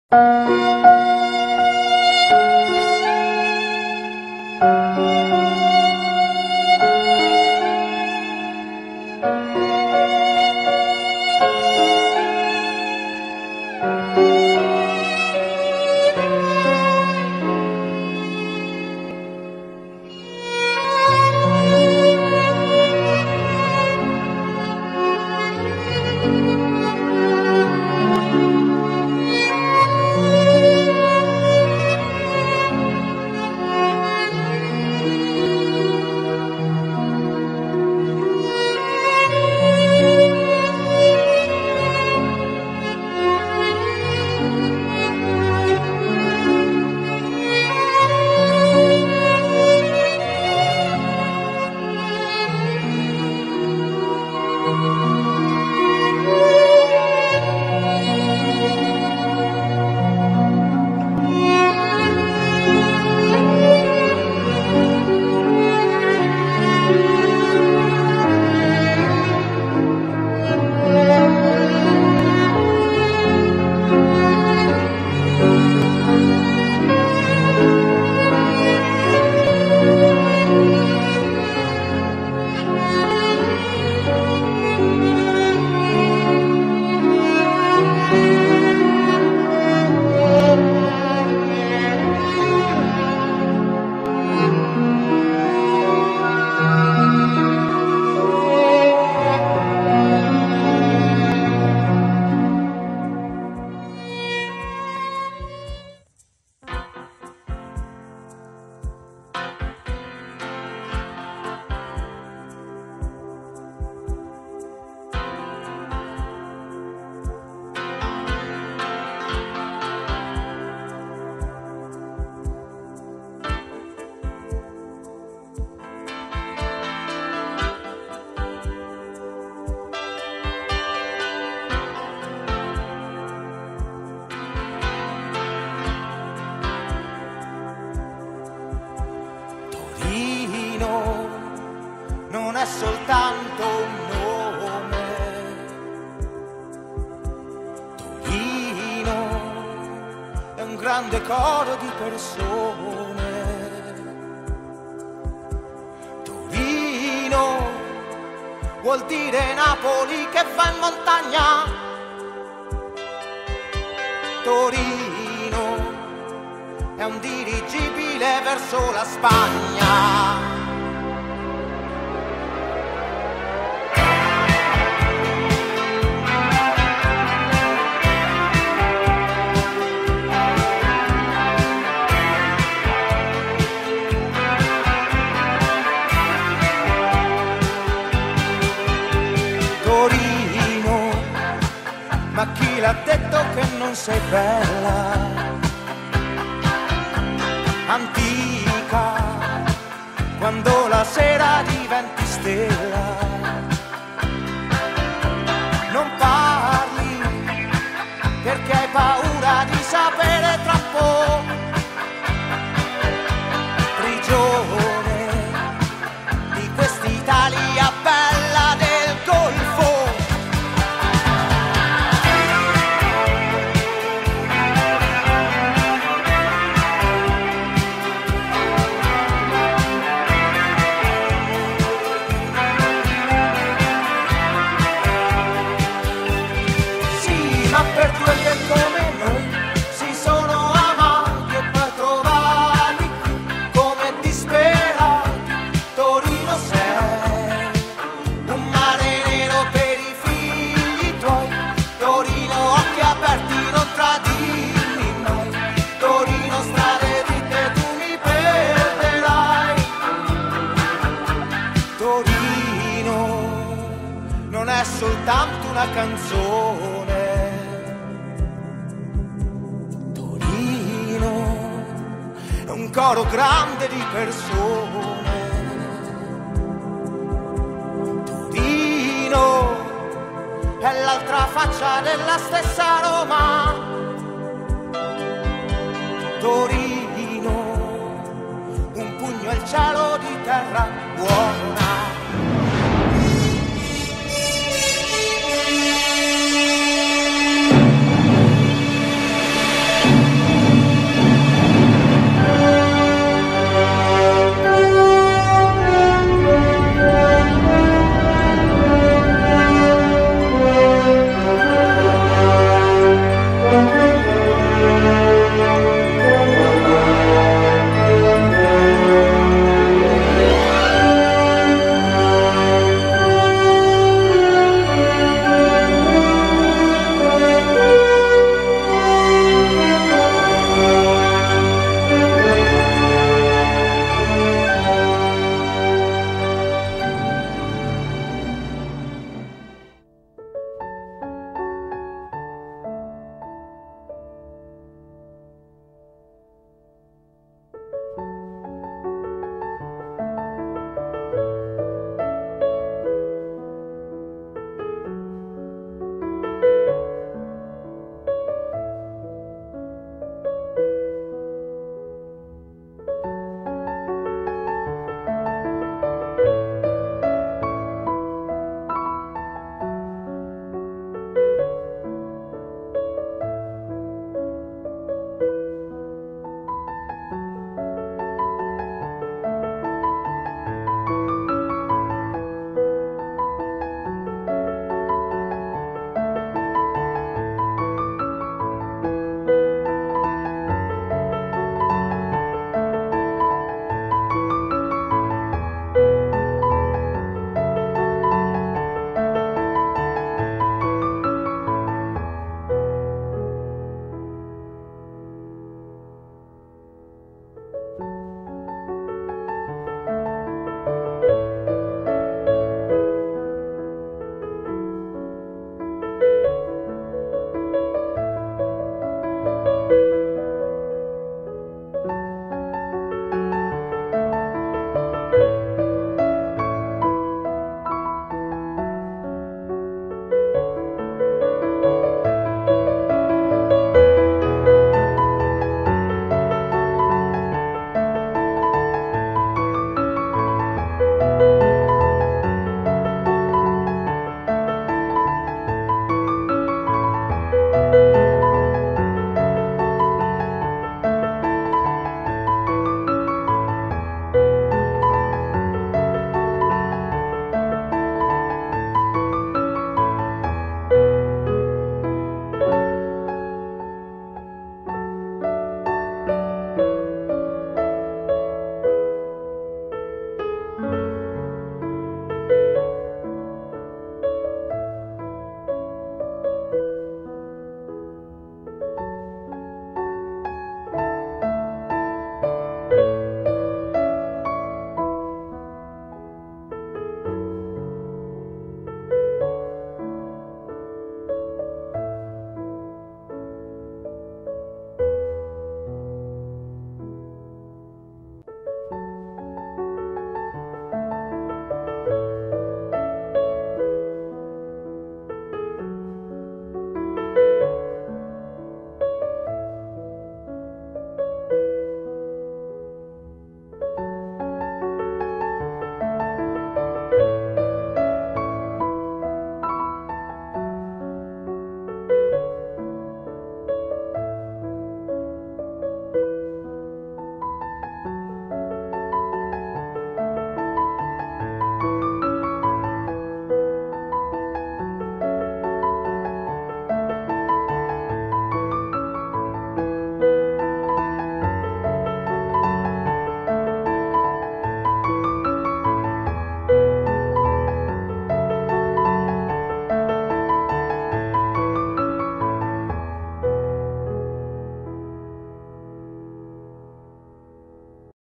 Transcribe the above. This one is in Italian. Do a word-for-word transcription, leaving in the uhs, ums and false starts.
Non è soltanto un nome, Torino è un grande coro di persone. Torino vuol dire Napoli che va in montagna. Torino è un dirigibile verso la Spagna. Ma chi l'ha detto che non sei bella? Antica, quando la sera diventi stella. Non parli perché hai paura di sapere troppo. Prigione di quest'Italia bella del Golfo. Ma per due che come noi si sono amati e poi trovati come disperati. Torino sei un mare nero per i figli tuoi. Torino occhi aperti, non tradirmi mai. Torino strade dritte, tu mi perderai. Torino non è soltanto una canzone, un coro grande di persone. Torino è l'altra faccia della stessa Roma.